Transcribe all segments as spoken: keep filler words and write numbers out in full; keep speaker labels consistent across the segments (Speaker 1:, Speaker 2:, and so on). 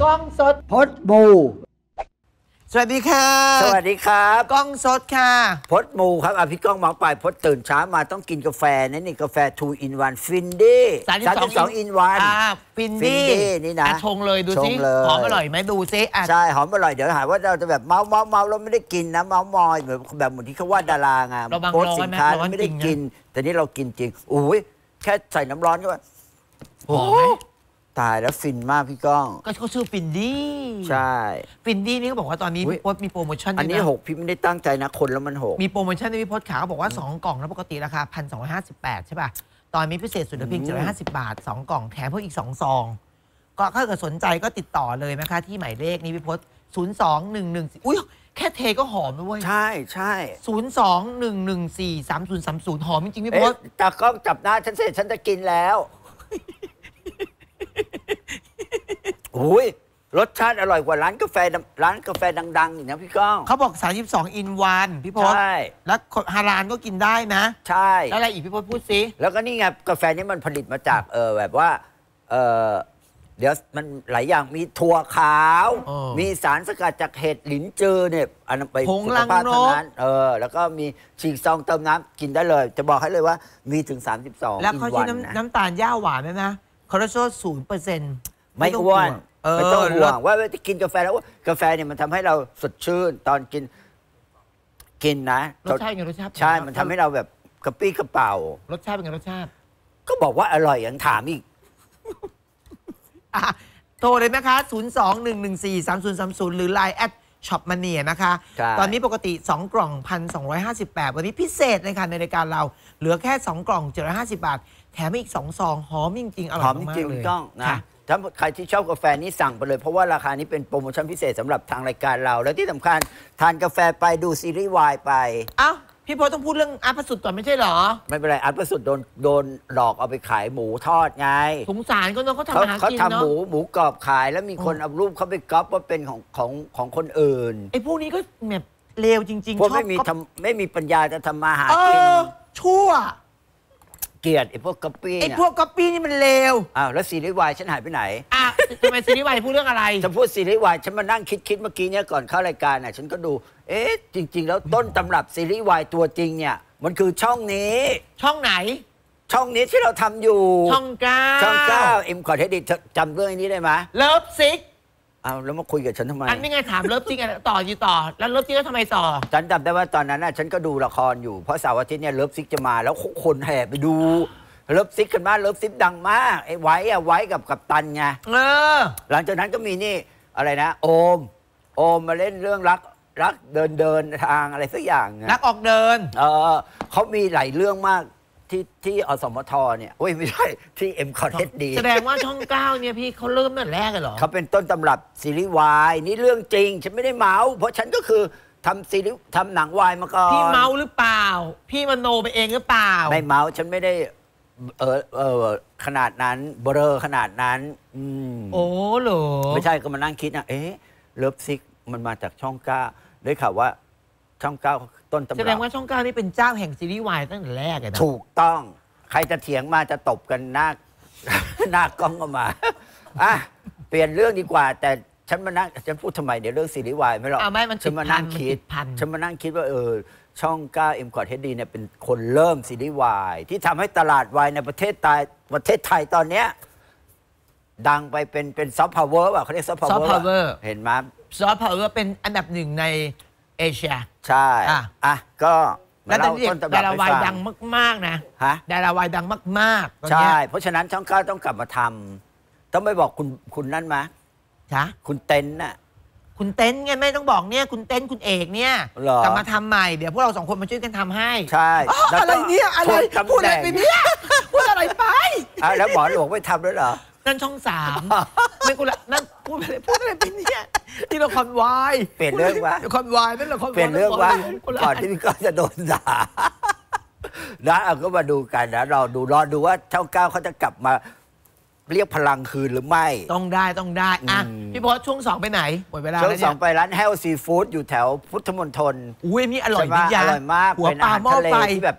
Speaker 1: กล้องสด
Speaker 2: พดมู
Speaker 1: สวัสดีค่ะ
Speaker 2: สวัสดีครับ
Speaker 1: กล้องสดค่ะ
Speaker 2: พดมูครับอภิกล้องเมาไปพดตื่นเช้ามาต้องกินกาแฟนี่นี่กาแฟ ทู อิน วัน ฟินดี้สามสิบสอง อิน วัน
Speaker 1: ฟินดี้
Speaker 2: นี่นะ
Speaker 1: ชงเลยดูสิหอมอร่อยไหมดูสิ
Speaker 2: ใช่หอมอร่อยเดี๋ยวหาว่าเราจะแบบเมาเมาเมาเราไม่ได้กินนะเมามอยแบบแบบเหมือนที่เขาว่าดาราไงโพสสินค้าไม่ได้กินแต่นี่เรากินจริงโอ้ยแค่ใส่น้ำร้อนก็ว่า
Speaker 1: หอมไหม
Speaker 2: ตายแล้วฟินมากพี่ก้อง
Speaker 1: ก็เขาชื่อฟินดี้
Speaker 2: ใช่
Speaker 1: ฟินดี้นี่เขาบอกว่าตอนนี้พี่พศมีโปรโมชั่น
Speaker 2: อันนี้หกพี่ไม่ได้ตั้งใจนะคนแล้วมันหก
Speaker 1: มีโปรโมชั่นที่พี่พศขาเขาบอกว่าสองกล่องแล้วปกติราคาพันสองร้อยห้าสิบแปดใช่ป่ะตอนนี้พิเศษสุดเพียงเจ็ดร้อยห้าสิบบาทสองกล่องแถมเพิ่มอีกสองซองก็ถ้าเกิดสนใจก็ติดต่อเลยนะคะที่หมายเลขนี้พี่พศศูนย์สองหนึ่งหนึ่งอุ้ยแค่เทก็หอมเลย
Speaker 2: ใช่ใช่
Speaker 1: ศูนย์สองหนึ่งหนึ่งสี่สามศูนย์สามศูนย์หอมจริงๆพี่พศ
Speaker 2: แต่ก็จับหน้าฉันเสร็จฉันจะกินแล้วโอ้ยรสชาติอร่อยกว่าร้านกาแฟร้านกาแฟดังๆอีกนะพี่ก้อง
Speaker 1: เขาบอกสามสิบสอง อิน วัน พี่พศใช่แล้วฮาลาลก็กินได้นะ
Speaker 2: ใช่
Speaker 1: แล้วอะไรอีกพี่พศพูดสิ
Speaker 2: แล้วก็นี่ไงกาแฟนี้มันผลิตมาจากเออแบบว่าเออเดี๋ยวมันหลายอย่างมีถั่วขาวมีสารสกัดจากเห็ดหลินจือเนี่ยอันนั้นไป
Speaker 1: ผงลังนก
Speaker 2: เออแล้วก็มีฉีกซองเติมน้ำกินได้เลยจะบอกให้เลยว่ามีถึงสามสิบสอง
Speaker 1: แล้วเขาใช้น้ำตาลย่าหวานไหมนะคอเลสเตอรอลศูนย์เปอร์เซ็นต์
Speaker 2: ไม่อ้วนไม่ต้องห่วงว่าจะกินกาแฟแล้วกาแฟเนี่ยมันทำให้เราสดชื่นตอนกินกินนะ
Speaker 1: รสชาติไงรสชาติ
Speaker 2: ใช่มันทำให้เราแบบกระปี้กระเป๋าร
Speaker 1: สชาติเป็นไงรสชาติ
Speaker 2: ก็บอกว่าอร่อยอย่างถามอีก
Speaker 1: โทรเลยนะคะศูนย์สอง หนึ่งหนึ่งสี่ สามศูนย์สามศูนย์หรือ ไลน์ แอทช็อปมาเนียนะคะตอนนี้ปกติสองกล่อง หนึ่งพันสองร้อยห้าสิบแปด วันนี้พิเศษเลยค่ะในรายการเราเหลือแค่สองกล่องเจ็ดร้อยห้าสิบบาทแถมอีกสองซองหอมจริงๆอร่อยมากเลย
Speaker 2: หอมจริงๆต้องนะถ้าใครที่ชอบกาแฟนี่สั่งไปเลยเพราะว่าราคานี้เป็นโปรโมชั่นพิเศษสำหรับทางรายการเราแล้วที่สำคัญทานกาแฟไปดูซีรีส์วายไป
Speaker 1: อ้าวพี่พศต้องพูดเรื่องอาร์ตประสุทธิ์ก่อนไม่ใช่เหรอ
Speaker 2: ไม่เป็นไรอาร์ตประสุทธิ์โดนโดนหลอกเอาไปขายหมูทอดไง
Speaker 1: สงสารก็เนาะเขาทำอาหารกินเนาะ
Speaker 2: เขาทำหมูหมูกรอบขายแล้วมีคนเอารูปเขาไปก๊อปว่าเป็นของของของคนอื่น
Speaker 1: ไอ้พวกนี้ก็แบบเลวจริง
Speaker 2: ๆพวกไม่มีทำไม่มีปัญญาจะทำมาหากิน
Speaker 1: ชั่ว
Speaker 2: เกลียดไอ้พวกก๊อปปี้
Speaker 1: ไอ้พวกก๊อปปี้นี่มันเลว
Speaker 2: อ้าวแล้วซีรีส์วายฉันหายไปไหน
Speaker 1: อ่ะทำไมซีรีส์วายพูดเรื่องอะไร
Speaker 2: จะพูดซีรีส์วายฉันมานั่งคิดคิดเมื่อกี้เนี่ยก่อนเข้ารายการน่ะฉันก็ดูเอ๊ะจริงๆแล้วต้นตำรับซีรีส์วายตัวจริงเนี่ยมันคือช่องนี้
Speaker 1: ช่องไหน
Speaker 2: ช่องนี้ที่เราทำอยู่
Speaker 1: ช่องเก้า
Speaker 2: ช่องเก้าเอ็มขอเทดิตจำเรื่องนี้ได้ไหม
Speaker 1: เลิฟซิก
Speaker 2: เอาแล้วมาคุยกับฉันทำไม
Speaker 1: อันนี้ไงถามเลิฟซิกต่ออยู่ต่อแล้วเลิฟซิกแล้วทำไมต่อ
Speaker 2: ฉันจำได้ว่าตอนนั้นน่ะฉันก็ดูละครอยู่เพราะเสาร์อาทิตย์เนี่ยเลิฟซิกจะมาแล้วคนแห่ไปดูเลิฟซิกกันมากเลิฟซิกดังมากไอ้ไว้อะไว้กับกัปตันไง
Speaker 1: เออ
Speaker 2: หลังจากนั้นก็มีนี่อะไรนะโอมโอมมาเล่นเรื่องรักรักเดินเดินทางอะไรสักอย่าง
Speaker 1: รักออกเดิน
Speaker 2: เออเขามีหลายเรื่องมากที่ที่อสมทเนี่ยโอ้ยไม่ใช่ที่เอ็มคอร์เทสดี
Speaker 1: แสดงว่าช่องเก้าเนี่ยพี่เขาเริ่มตั้งแต่แรกเลยเหรอ
Speaker 2: เขาเป็นต้นตำรับซีรีส์วายนี่เรื่องจริงฉันไม่ได้เมาเพราะฉันก็คือทำซีรีส์ทำหนังวายมาก่อน
Speaker 1: พี่เมาหรือเปล่าพี่มโนไปเองหรือเปล่า
Speaker 2: ไม่เมาฉันไม่ได้เออเออขนาดนั้นเบลอขนาดนั้นอืม
Speaker 1: โอ้เหรอ
Speaker 2: ไม่ใช่ก็มานั่งคิดนะเอ๊ะเลิฟซิกมันมาจากช่องเก้าได้ข่าวว่าช่องเก้าต้นตำรับ
Speaker 1: แสดงว่าช่องเก้านี่เป็นเจ้าแห่งซีรีส์วายตั้งแต่แรกเลยนะ
Speaker 2: ถูกต้องใครจะเถียงมาจะตบกันหน้าหน้ากล้องก็มาอ่ะเปลี่ยนเรื่องดีกว่าแต่ฉันมานั่งฉันพูดทำไมเดี๋ยวเรื่องซีรีส์วายไม่หรอกฉันมานั่งคิดฉันมานั่งคิดว่าเออช่องเก้าเอ็มคอร์เทสดีเนี่ยเป็นคนเริ่มซีรีส์วายที่ทำให้ตลาดวายในประเทศไทยประเทศไทยตอนเนี้ยดังไปเป็นเป็นซอฟต์พาวเวอร์ป่ะเขาเรียกซอฟต์พาวเวอร์เห็นไหม
Speaker 1: ซอฟต์พาวเวอร์เป็นอันดับหนึ่งในเอเชีย
Speaker 2: ใช่อ่ะก็
Speaker 1: แล้วตอนนี้ดาราวายดังมากๆนะ
Speaker 2: ฮะ
Speaker 1: ดาราวายดังมาก
Speaker 2: ๆใช่เพราะฉะนั้นช่องเก้าต้องกลับมาทำต้องไปบอกคุณคุณนั่นไหม
Speaker 1: จ๊ะ
Speaker 2: คุณเต้นน่ะ
Speaker 1: คุณเต้นไงไม่ต้องบอกเนี่ยคุณเต้นคุณเอกเนี่ยกลับมาทำใหม่เดี๋ยวพวกเราสองคนมาช่วยกันทำให้
Speaker 2: ใช่
Speaker 1: อะไรเนี่ยอะไรพูดอะไรไปเนี่ยพูดอะไรไป
Speaker 2: แล้วหมอหลวงไม่ทำด้วยเหรอ
Speaker 1: นั่นช่องสามไม่กูละนั่นพูดอะไรพูดอะไรไปเนี่ยที่ละครวาย
Speaker 2: เปลี่ยนเรื่องวะ
Speaker 1: ละครวายนั่นละคร
Speaker 2: เปลี่ยนเรื่องวะก่อนที่พี่ก็จะโดนด่านะเอาก็มาดูกันนะเราดูรอดูว่าช่องเก้าเขาจะกลับมาเรียกพลังคืนหรือไม่
Speaker 1: ต้องได้ต้องได้อ่ะพี่พศช่วงสองไปไหนหมดเวลาแล้ว
Speaker 2: เนี่ยช่วงสองไปร้านแฮลซีฟู้ดอยู่แถวพุทธมณฑล
Speaker 1: อุ้ยนี่อร่อยดี
Speaker 2: อร่อยมาก
Speaker 1: หัวปลาหม้อไฟ
Speaker 2: ที่แบบ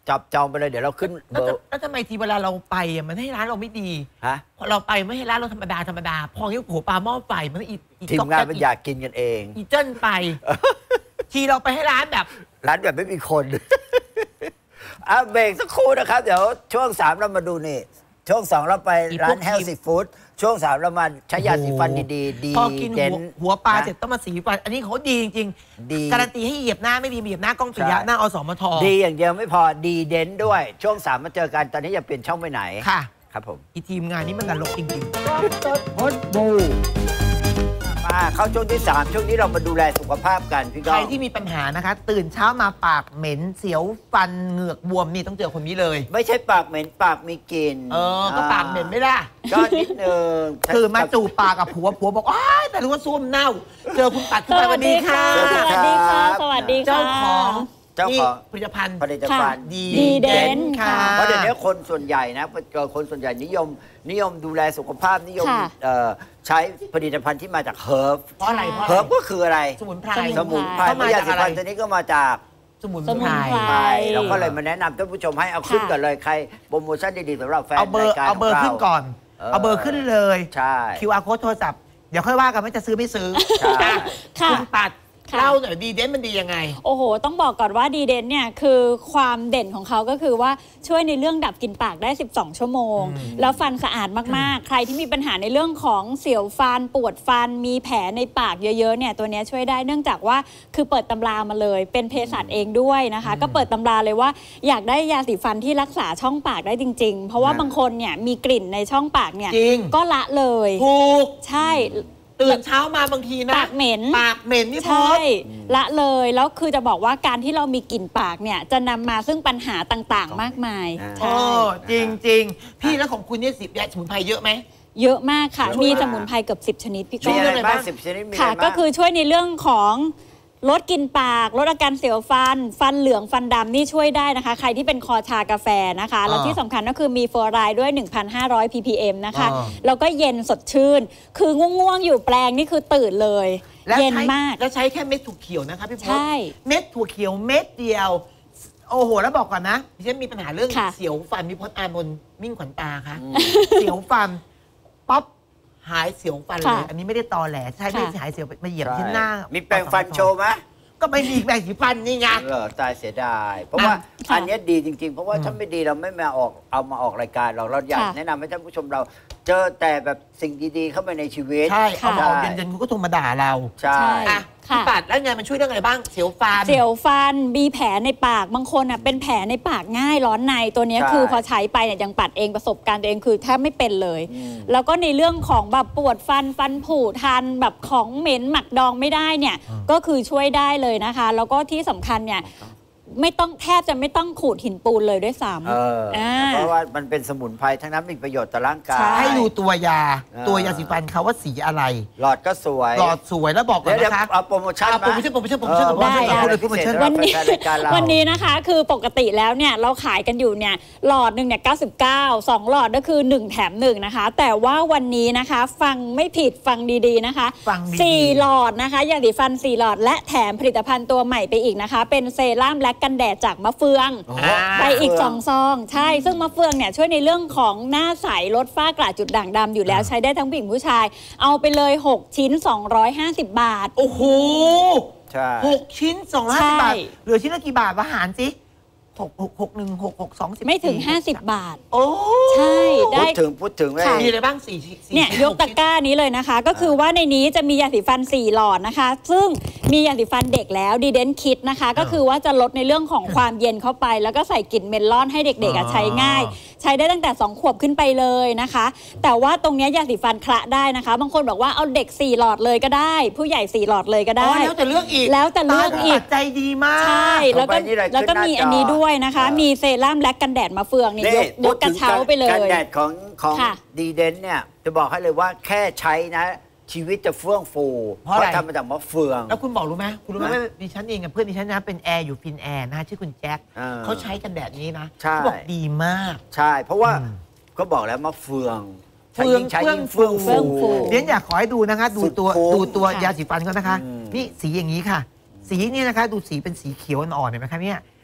Speaker 2: จับจองไปเลยเดี๋ยวเราขึ้นเบอร์
Speaker 1: แล้วทำไมทีเวลาเราไปอ่ะมันให้ร้านเราไม่ดี
Speaker 2: ฮะ
Speaker 1: พอเราไปไม่ให้ร้านเราธรรมดาธรรมดาพอที่หัวปลาหม้อไฟมันอี
Speaker 2: ทีมงานมันอยากกินกันเอง
Speaker 1: อีเจิ้นไปทีเราไปให้ร้านแบบ
Speaker 2: ร้านแบบไม่มีคนอ่ะเบรกสักครู่นะครับเดี๋ยวช่วงสามเรามาดูนี่ช่วงสองเราไปร้านเฮลซี่ฟู้ดช่วงสามเรามาใช้ยาสีฟันดีๆดี
Speaker 1: พอกินหัวปลาเสร็จต้องมาสีฟันอันนี้เขาดีจริงๆการันตีให้เหยียบหน้าไม่ดีเหยียบหน้ากล้องปิยะหน้าอสมท
Speaker 2: ดีอย่างเดียวไม่พอดีเด่นด้วยช่วงสามมาเจอกันตอนนี้อย่าเปลี่ยนช่องไปไหน
Speaker 1: ค่ะ
Speaker 2: ครับผม
Speaker 1: อีทีมงานนี้มันกันลกจริง
Speaker 2: ๆรถพดบูมาเข้าช่วงที่สามช่วงนี้เรามาดูแลสุขภาพกันพี่ก้อง
Speaker 1: ใครที่มีปัญหานะคะตื่นเช้ามาปากเหม็นเสียวฟันเหงือกบวมนี่ต้องเจอคนนี้เลย
Speaker 2: ไม่ใช่ปากเหม็นปากมีกลิ่น
Speaker 1: เออก็ปากเหม็นไม่ได้
Speaker 2: ก็นิดนึง
Speaker 1: คือมาจูบปากกับผัวผัวบอกอ้าแต่รู้ว่าส้วมเน่าเจอคุณปัดขึ้นมาสวัสดีค่ะ
Speaker 3: สวัสดีค่ะสวัสดีค่ะ
Speaker 1: เจ้าของ
Speaker 2: เจ้าของ
Speaker 1: ผลิตภัณฑ์
Speaker 2: ผลิตภัณฑ์
Speaker 1: ดี
Speaker 3: เด่นค่ะ
Speaker 2: เพราะเดี๋ยวนี้คนส่วนใหญ่นะคนส่วนใหญ่นิยมนิยมดูแลสุขภาพนิยมใช้ผลิตภัณฑ์ที่มาจากเฮิร์บ
Speaker 1: เพราะอะไร
Speaker 2: เฮิร์บก็คืออะไร
Speaker 1: สมุนไพร
Speaker 2: สมุนไพรไม่ใช่สมุนไพรตัวนี้ก็มาจาก
Speaker 1: สมุนไพร
Speaker 2: เราก็เลยมาแนะนำท่านผู้ชมให้เอาขึ้นกันเลยใครโปรโมชั่นดีๆสำหรับแฟนรายการ
Speaker 1: เอาเบอร์ขึ้นก่อนเอาเบอร์ขึ้นเลย
Speaker 2: ใช่
Speaker 1: คิว อาร์ Code โทรศัพท์เดี๋ยวค่อยว่ากันว่าจะซื้อไม่ซื้อคุณปัดเล่าหน่อยดีเด่นมันดียังไง
Speaker 3: โอ้โหต้องบอกก่อนว่าดีเด่นเนี่ยคือความเด่นของเขาก็คือว่าช่วยในเรื่องดับกลิ่นปากได้สิบสองชั่วโมงแล้วฟันสะอาดมากๆใครที่มีปัญหาในเรื่องของเสียวฟันปวดฟันมีแผลในปากเยอะๆเนี่ยตัวนี้ช่วยได้เนื่องจากว่าคือเปิดตำรามาเลยเป็นเภสัชเองด้วยนะคะก็เปิดตำราเลยว่าอยากได้ยาสีฟันที่รักษาช่องปากได้จริงๆเพราะว่าบางคนเนี่ยมีกลิ่นในช่องปากเนี่ยก็ละเลย
Speaker 1: ถูก
Speaker 3: ใช่
Speaker 1: ตื่นเช้ามาบางทีนะ
Speaker 3: ปากเหม็น
Speaker 1: ปากเหม็นนี่พ
Speaker 3: อละเลยแล้วคือจะบอกว่าการที่เรามีกลิ่นปากเนี่ยจะนำมาซึ่งปัญหาต่างๆมากมาย
Speaker 1: ใช่จริงจริงพี่แล้วของคุณเนี่ยสิบยาสมุนไพรเยอะไหม
Speaker 3: เยอะมากค่ะมีสมุนไพรเกือบสิบชนิดพี่
Speaker 2: ก้องมีอะไรบ้างสิบชนิดมีอะไรบ้าง
Speaker 3: ค่ะก็คือช่วยในเรื่องของลดกลิ่นปากลดอาการเสียวฟันฟันเหลืองฟันดำนี่ช่วยได้นะคะใครที่เป็นคอชากาแฟนะคะแล้วที่สำคัญก็คือมีฟลูออไรด์ด้วย หนึ่งพันห้าร้อย พี พี เอ็ม นะคะแล้วก็เย็นสดชื่นคือง่วงๆอยู่แปลงนี่คือตื่นเลยเย็นมาก
Speaker 1: แล้วใช้แค่เม็ดถั่วเขียวนะคะพี่พจน์เม็ดถั่วเขียวเม็ดเดียวโอ้โหแล้วบอกก่อนนะดิฉันมีปัญหาเรื่องเสียวฟันพี่พจน์อานนท์มิ่งขวัญตาค่ะเสียวฟันป๊อปหายเสียวฟันเลยอันนี้ไม่ได้ตอแหลใช่ไม่หายเสียวมาเหยียบที่หน้า
Speaker 2: มีแปรงฟันโชว์ไหม
Speaker 1: ก็ไม่มีแปรงสีฟันนี่ไง
Speaker 2: เออตายเสียดายเพราะว่าอันนี้ดีจริงๆเพราะว่าถ้าไม่ดีเราไม่มาออกเอามาออกรายการเราเราอยากแนะนำให้ท่านผู้ชมเราเจอแต่แบบสิ่งดีๆเข้ามาในชีวิต
Speaker 1: ใช่เอามาออกเย็นๆคุณก็โทรมาด่าเรา
Speaker 2: ใช่
Speaker 1: พี่ปัดแล้วไงมันช่วยเรื่องอะไรบ้างเสียวฟัน
Speaker 3: เสียวฟันมีแผลในปากบางคนอ่ะเป็นแผลในปากง่ายร้อนในตัวนี้คือพอใช้ไปเนี่ยยังปัดเองประสบการณ์ตัวเองคือแทบไม่เป็นเลยแล้วก็ในเรื่องของแบบปวดฟันฟันผุทานแบบของเหม็นหมักดองไม่ได้เนี่ยก็คือช่วยได้เลยนะคะแล้วก็ที่สำคัญเนี่ยไม่ต้องแทบจะไม่ต้องขูดหินปูนเลยด้วยซ้
Speaker 2: ำเพราะว่ามันเป็นสมุนไพรทั้งนั้นมีประโยชน์ต่อร่างกาย
Speaker 1: ให้ดูตัวยาตัวยาสีฟันเขาว่าสีอะไร
Speaker 2: หลอดก็สวย
Speaker 1: หลอดสวยแล้วบอกก่อนนะคะ
Speaker 2: เอาโปรโมชั่น
Speaker 1: โปรโมชั่นโปรโมชั่นโปรโมชั่น
Speaker 3: ได้วันนี้วันนี้นะคะคือปกติแล้วเนี่ยเราขายกันอยู่เนี่ยหลอดหนึ่งเนี่ยเก้าสิบเก้าสองหลอดก็คือหนึ่งแถมหนึ่งนะคะแต่ว่าวันนี้นะคะฟังไม่ผิดฟังดีๆนะคะสี่หลอดนะคะยาสีฟันสี่หลอดและแถมผลิตภัณฑ์ตัวใหม่ไปอีกนะคะเป็นเซรั่มและกันแดดจากมะเฟืองไปอีกสองซองใช่ซึ่งมะเฟืองเนี่ยช่วยในเรื่องของหน้าใสลดฝ้ากระจุดด่างดำอยู่แล้วใช้ได้ทั้งผู้หญิงผู้ชายเอาไปเลยหกชิ้นสองร้อยห้าสิบบาท
Speaker 1: โอ้โหหกชิ้นสองร้อยห้าสิบบาทเหลือชิ้นละกี่บาทอาหารสิหกหกหกหนึ่งหกหกสองสิบ
Speaker 3: ไม่ถึงห้าสิบบาท
Speaker 1: โอ้
Speaker 3: ใช่ได้
Speaker 2: พูดถึงพูดถึง
Speaker 1: มีอะไรบ้างสี่
Speaker 3: เนี่ยยกตะกร้านี้เลยนะคะก็คือว่าในนี้จะมียาสีฟันสี่หลอดนะคะซึ่งมียาสีฟันเด็กแล้วดีเดนคิดนะคะก็คือว่าจะลดในเรื่องของความเย็นเข้าไปแล้วก็ใส่กลิ่นเมลอนให้เด็กๆใช้ง่ายใช้ได้ตั้งแต่สองขวบขึ้นไปเลยนะคะแต่ว่าตรงนี้ยาสีฟันคละได้นะคะบางคนบอกว่าเอาเด็กสี่หลอดเลยก็ได้ผู้ใหญ่สี่หลอดเลยก็ได้
Speaker 1: แล้วแต่เลือกอีก
Speaker 3: แล้วแต่เลือกอีก
Speaker 1: ใจดีมาก
Speaker 3: ใช่แล้วก็แล้วก็มีอันนี้ด้วยนะคะมีเซรั่มและกันแดดมาเฟืองนี่ยกยกกระเช้าไปเลย
Speaker 2: กันแดดของของดีเดนเนี่ยจะบอกให้เลยว่าแค่ใช้นะชีวิตจะเฟื่องฟูเพราะทำมาจากมะเฟือง
Speaker 1: แล้วคุณบอกรู้ไหมคุณรู้ไหมว่าดิฉันเองกับเพื่อนดิฉันนะเป็นแอร์อยู่ฟินแอร์นะชื่อคุณแจ็คเขาใช้กันแดดนี้นะเขาบอกดีมาก
Speaker 2: ใช่เพราะว่าก็บอกแล้วมะเฟือง
Speaker 1: เฟืองใช้ยิ่งเฟื่องฟูเดี๋ยวอยากขอให้ดูนะคะดูตัวดูตัวยาสีฟันเขานะคะนี่สีอย่างนี้ค่ะสีนี่นะคะดูสีเป็นสีเขียวอ่อนๆเห็นไหมคะเนี่ย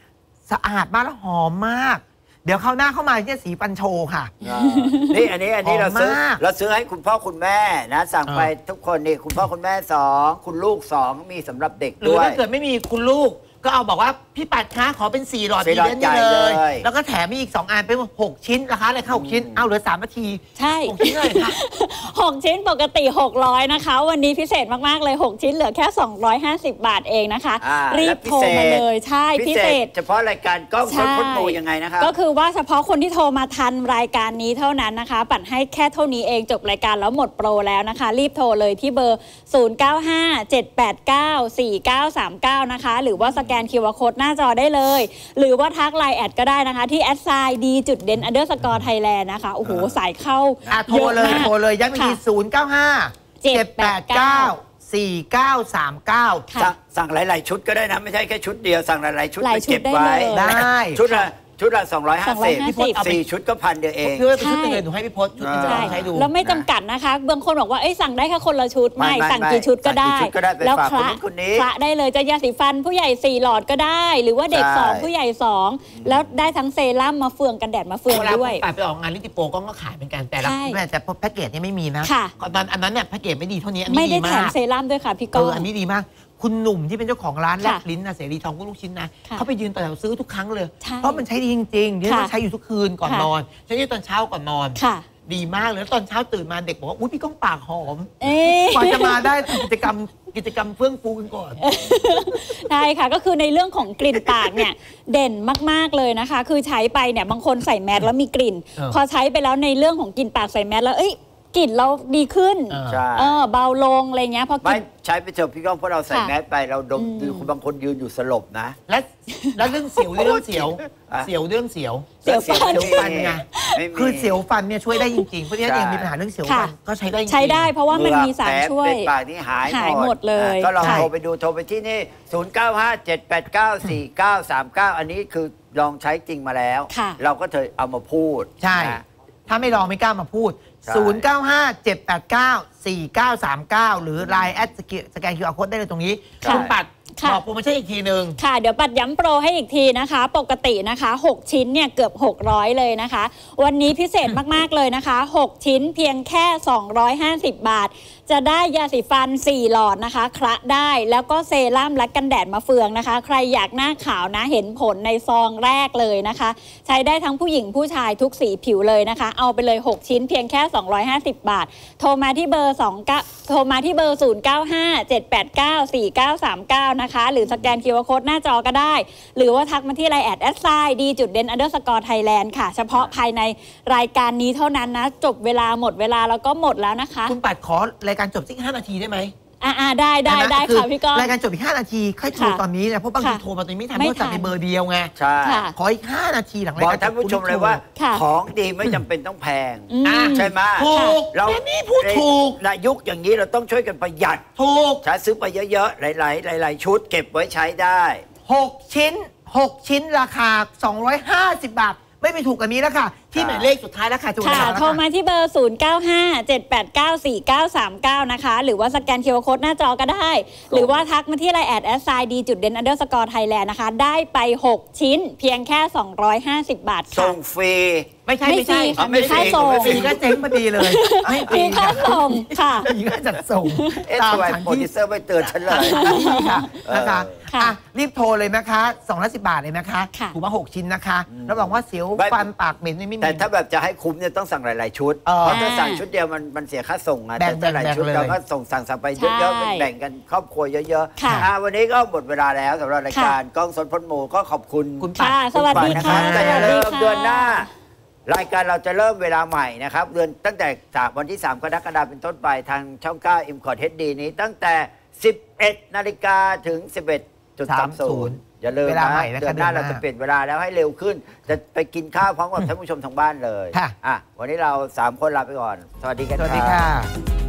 Speaker 1: สะอาดมากแล้วหอมมากเดี๋ยวเข้าหน้าเข้ามาที่สีฟันโชว์ค่ะ
Speaker 2: นี่อันนี้อันนี้เราซื้อเราซื้อให้คุณพ่อคุณแม่นะสั่งไปทุกคนนี่คุณพ่อคุณแม่สองคุณลูกสองมีสำหรับเด็กด้วยหรือ
Speaker 1: ถ้าเกิดไม่มีคุณลูกก็เอาบอกว่าพี่ปัดคะขอเป็นสี่หลอดดีเด่นนี่เลยแล้วก็แถมมีอีกสองอันเป็นหกชิ้นราคาเลยค่ะหกชิ้นเอาเหลือสามนาที
Speaker 3: ใช่
Speaker 1: หกชิ้นเลยค่ะ
Speaker 3: หกชิ้นปกติหกร้อยนะคะวันนี้พิเศษมากๆเลยหกชิ้นเหลือแค่สองร้อยห้าสิบบาทเองนะคะรีบโทรมาเลยใช่พิเศษ
Speaker 2: เฉพาะรายการกล้องสดพ้นโมยังไงนะคะ
Speaker 3: ก็คือว่าเฉพาะคนที่โทรมาทันรายการนี้เท่านั้นนะคะปัดให้แค่เท่านี้เองจบรายการแล้วหมดโปรแล้วนะคะรีบโทรเลยที่เบอร์ศูนย์ เก้า ห้า เจ็ด แปด เก้า สี่ เก้า สาม เก้านะคะหรือว่าสแกน คิว อาร์ Code หน้าจอได้เลยหรือว่าทักไลน์แอดก็ได้นะคะที่แอดไซน์ดีจุดเด่นอันเดอร์สกอร์ไทยแลนด์นะคะโอ้โหสายเข้า
Speaker 1: โทรเลยโทรเลยย้ำอีกทีศูนย์ เก้า ห้า เจ็ด แปด เก้า สี่ เก้า สาม เก้า
Speaker 2: สั่งหลายๆชุดก็ได้นะไม่ใช่แค่ชุดเดียวสั่งหลายๆชุดไปเก็บไว้
Speaker 1: ได้
Speaker 2: ชุดละชุดละสองร้อยห้าสิบพี่พศสี่ชุดก็พันเดียวเอง
Speaker 1: คือเป็นชุดหนึ่งหนูให้พี่พศชุดนึงจะใช้ดู
Speaker 3: แล้วไม่จำกัดนะคะบางคนบอกว่าเอ้ยสั่งได้แค่คนละชุดไม่สั่งกี่ชุดก็ได้
Speaker 2: แล้ว
Speaker 3: คละคละได้เลยจะยาสีฟันผู้ใหญ่สี่หลอดก็ได้หรือว่าเด็กสองผู้ใหญ่สองแล้วได้ทั้งเซรั่มมาเฟืองกันแดดมาเฟืองด้วย
Speaker 1: ไปออกงานลิติโปก็ก็ขายเป็นกันแต่ละแต่แพ็กเกจนี่ไม่มีนะตอนอันนั้นเนี่ยแพ็กเกจไม่ดีเท่านี้
Speaker 3: ไม่ได้แถมเซรั่มด้วยค่ะพี่ก้อง
Speaker 1: อันนี้ดีมากคุณหนุ่มที่เป็นเจ้าของร้านแลบลิ้นนะเสรีทองกุ้งลูกชิ้นนะเขาไปยืนต่อแถวซื้อทุกครั้งเลยเพราะมันใช้ดีจริงๆที่เราใช้อยู่ทุกคืนก่อนนอนใช้ตอนเช้าก่อนนอนดีมากเลยตอนเช้าตื่นมาเด็กบอกว่าอุ้ยพี่ก้องปากหอมก่อนจะมาได้กิจกรรมกิจกรรมเฟื่องฟูกันก่อน
Speaker 3: ใช่ค่ะก็คือในเรื่องของกลิ่นปากเนี่ยเด่นมากๆเลยนะคะคือใช้ไปเนี่ยบางคนใส่แมสแล้วมีกลิ่นพอใช้ไปแล้วในเรื่องของกลิ่นปากใส่แมสแล้วเอ้ยกลิ่นเราดีขึ้นเออเบาลงอะไรเงี้ยพอ
Speaker 2: ไม่ใช้ไปเถอะพี่ก้องเพราะเราใส่แมสไปเราดมคุณบางคนยืนอยู่สลบนะ
Speaker 1: และแล้วเรื่องเสียวเรื่องเสียวเสียวเรื่องเสียว
Speaker 3: เสียว
Speaker 1: ฟันไงคือเสียวฟันเนี่ยช่วยได้จริงๆเพราะฉะนั้นเองมีปัญหาเรื่องเสียวฟันก็ใช้ได้
Speaker 3: ใช้ได้เพราะว่ามันมีสารช่วย
Speaker 2: ปากที่หาย
Speaker 3: หายหมดเลย
Speaker 2: ก็ลองโทรไปดูโทรไปที่นี่ศูนย์ เก้า ห้า เจ็ด แปด เก้า สี่ เก้า สาม เก้าอันนี้คือลองใช้จริงมาแล้วเราก็เธอเอามาพูด
Speaker 1: ใช่ถ้าไม่ลองไม่กล้ามาพูดศูนย์ เก้า ห้า เจ็ด แปด เก้า สี่ เก้า สาม เก้าหรือ ไลน์ แอดสแกน คิว อาร์ Code ได้เลยตรงนี้คุณปัดบอกโปรโมชั่นอีกทีหนึ่ง
Speaker 3: ค่ะเดี๋ยวปัดย้ำโปรให้อีกทีนะคะปกตินะคะหกชิ้นเนี่ยเกือบหกร้อยเลยนะคะวันนี้พิเศษมากๆเลยนะคะหกชิ้นเพียงแค่สองร้อยห้าสิบบาทจะได้ยาสีฟันสี่หลอดนะคะคละได้แล้วก็เซรั่มและกันแดดมาเฟืองนะคะใครอยากหน้าขาวนะเห็นผลในซองแรกเลยนะคะใช้ได้ทั้งผู้หญิงผู้ชายทุกสีผิวเลยนะคะเอาไปเลยหกชิ้นเพียงแค่สองร้อยห้าสิบบาทโทรมาที่เบอร์สองเก้าโทรมาที่เบอร์ศูนย์ เก้า ห้า เจ็ด แปด เก้า สี่ เก้า สาม เก้านะคะหรือสแกน คิว อาร์ Code หน้าจอก็ได้หรือว่าทักมาที่ไลน์แอดแอดไซน์ดีจุดเด่นอันเดอร์สกอร์ไทยแลนด์ค่ะเฉพาะภายในรายการนี้เท่านั้นนะจบเวลาหมดเวลาแล้วก็หมดแล้วนะคะ
Speaker 1: คุณปัดขอรายการจบสักห้านาทีได้ไหม
Speaker 3: อ่าได้ได้ได้ค่ะพี่ก้อง
Speaker 1: รายการจบอีกห้านาทีค่อยโทรตอนนี้นะเพราะบางทีโทรมาตอนนี้ไม่ทันเพราะจัดในเบอร์เดียวไง
Speaker 2: ใช่
Speaker 1: ขออีกห้านาทีหลังราย
Speaker 2: การบอกท่านผู้ชมเลยว่าของดีไม่จำเป็นต้องแพงใช่ไหม
Speaker 1: ถูกเรานี่พูดถูก
Speaker 2: ในยุคอย่างนี้เราต้องช่วยกันประหยัด
Speaker 1: ถูก
Speaker 2: ใช้ซื้อไปเยอะๆหลายๆหลายๆชุดเก็บไว้ใช้ได้
Speaker 1: หกชิ้นหกชิ้นราคาสองร้อยห้าสิบบาทไม่ไปถูกกันนี้แล้วค่ะที่หมายเลขสุดท้ายแล้วค่ะ
Speaker 3: ค่ะโทรมาที่เบอร์ศูนย์ เก้า ห้า เจ็ด แปด เก้า สี่ เก้า สาม เก้านะคะหรือว่าสแกน คิว อาร์ Code หน้าจอก็ได้หรือว่าทักมาที่ไลน์แอดแอดไซน์ดีจุดเด่นอันเดอร์สกอร์ไทยแลนด์นะคะได้ไปหกชิ้นเพียงแค่สองร้อยห้าสิบบาทค่ะ
Speaker 2: ส่งฟรี
Speaker 1: ไม่ใช่ไม่ใช่
Speaker 3: ไม่ค่าส่ง
Speaker 1: ฟรีก็เจ๊งพอดีเลย
Speaker 3: ฟรีค่าส่งค่ะ
Speaker 1: ฟรีค่าจัดส่ง
Speaker 2: ตามโปรดิวเซอร์ไปเตือนฉันเลย
Speaker 1: ค่ะนะคะรีบโทรเลยนะคะสองร้อยสิบบาทเลยนะคะถูกมาหกชิ้นนะคะรับรองว่าเสียวฟันปากเหม็นไม่มี
Speaker 2: แต่ถ้าแบบจะให้คุ้มเนี่ยต้องสั่งหลายๆชุดเพราะถ้าสั่งชุดเดียวมันมันเสียค่าส่งอ่ะแต่หลายชุดเราก็ส่งสั่งสั่งไปเยอะๆแบ่งกันครอบครัวเยอะๆวันนี้ก็หมดเวลาแล้วสำหรับรายการกล้องสดพ้นโมก็ขอบคุณ
Speaker 3: คุณป้าสวัสดีค่ะ
Speaker 2: แต่อย่าลืมเดือนหน้ารายการเราจะเริ่มเวลาใหม่นะครับเดือนตั้งแต่จากวันที่สามกรกฎาคมเป็นต้นไปทางช่องเก้า เอ็ม คอร์ด เอช ดี นี้ตั้งแต่สิบเอ็ดนาฬิกาถึงสิบเอ็ดจุดสามศูนย์อย่าลืมนะเดือนหน้าเราจะเปลี่ยนเวลาแล้วให้เร็วขึ้นจะไปกินข้าวพร้อมกับท่านผู้ชมทางบ้านเลยอ่ะวันนี้เราสามคนลาไปก่อนสวัสดีกัน
Speaker 1: สวัสดีค่ะ